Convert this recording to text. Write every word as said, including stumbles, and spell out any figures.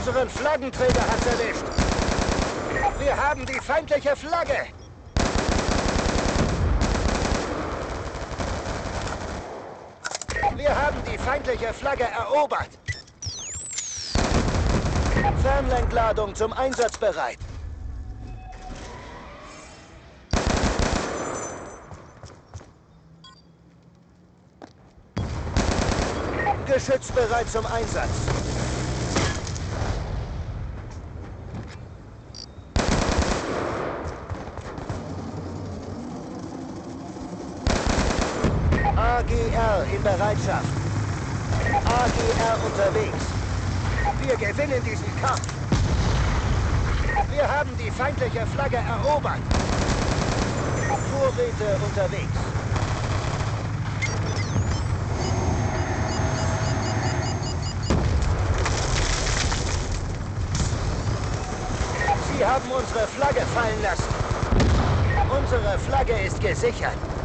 Unseren Flaggenträger hat's erwischt. Wir haben die feindliche Flagge. Wir haben die feindliche Flagge erobert. Fernlenkladung zum Einsatz bereit. Geschütz bereit zum Einsatz. A G R in Bereitschaft. A G R unterwegs. Wir gewinnen diesen Kampf. Wir haben die feindliche Flagge erobert. Vorräte unterwegs. Sie haben unsere Flagge fallen lassen. Unsere Flagge ist gesichert.